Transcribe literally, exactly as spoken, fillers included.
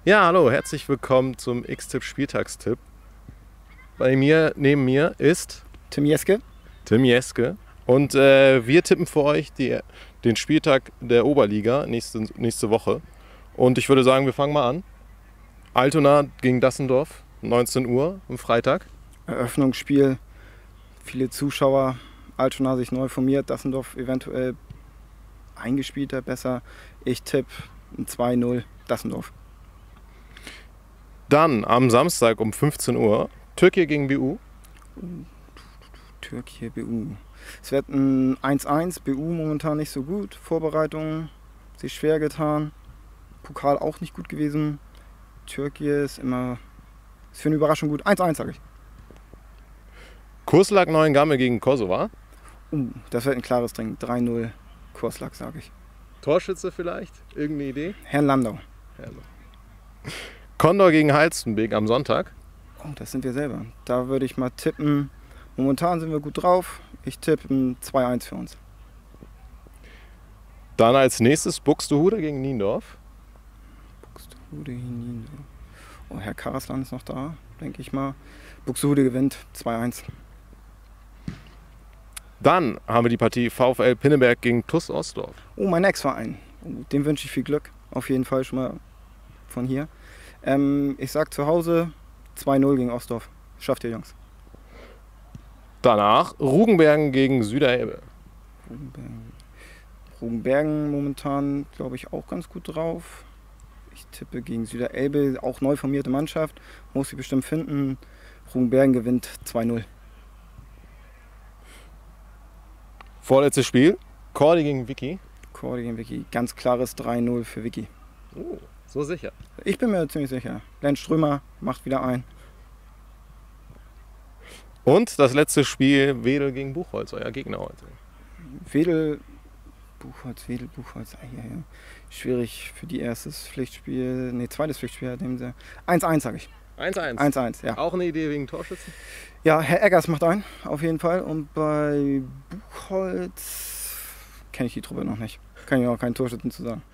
Ja, hallo, herzlich willkommen zum X-Tipp Spieltagstipp. Bei mir, neben mir ist Tim Jeske. Tim Jeske und äh, wir tippen für euch die, den Spieltag der Oberliga nächste, nächste Woche. Und ich würde sagen, wir fangen mal an. Altona gegen Dassendorf, neunzehn Uhr am Freitag. Eröffnungsspiel, viele Zuschauer, Altona sich neu formiert, Dassendorf eventuell eingespielter, besser. Ich tippe ein zwei null Dassendorf. Dann am Samstag um fünfzehn Uhr Türkei gegen B U. Türkei, B U. Es wird ein eins eins, B U momentan nicht so gut. Vorbereitung, sich schwer getan. Pokal auch nicht gut gewesen. Türkei ist immer, ist für eine Überraschung gut. eins eins sage ich. Kurslag Neuengamme gegen Kosovo. Uh, das wird ein klares Ding. drei null Kurslag sage ich. Torschütze vielleicht? Irgendeine Idee? Herrn Landau. Condor gegen Halstenbek am Sonntag. Oh, das sind wir selber. Da würde ich mal tippen. Momentan sind wir gut drauf. Ich tippe ein zwei eins für uns. Dann als nächstes Buxtehude gegen Niendorf. Buxtehude gegen Niendorf. Oh, Herr Karaslan ist noch da, denke ich mal. Buxtehude gewinnt zwei eins. Dann haben wir die Partie VfL Pinneberg gegen TuS Ostdorf. Oh, mein Ex-Verein. Oh, dem wünsche ich viel Glück. Auf jeden Fall schon mal von hier. Ähm, ich sag zu Hause zwei null gegen Ostdorf. Schafft ihr, Jungs. Danach Rugenbergen gegen Süderelbe. Rugenbergen. Rugenbergen momentan, glaube ich, auch ganz gut drauf. Ich tippe gegen Süderelbe, auch neu formierte Mannschaft. Muss sie bestimmt finden. Rugenbergen gewinnt zwei null. Vorletztes Spiel, Cordy gegen Vicky. Cordy gegen Vicky. Ganz klares drei null für Vicky. Oh, so sicher. Ich bin mir ziemlich sicher. Len Strömer macht wieder ein. Und das letzte Spiel, Wedel gegen Buchholz, euer Gegner heute. Wedel, Buchholz, Wedel, Buchholz. Ah, ja, ja. Schwierig für die erstes Pflichtspiel. Ne, zweites Pflichtspiel. Nehmen sie. eins eins sage ich. eins eins. eins eins, ja. Auch eine Idee wegen Torschützen? Ja, Herr Eggers macht ein, auf jeden Fall. Und bei Buchholz kenne ich die Truppe noch nicht. Kann ich auch keinen Torschützen zu sagen.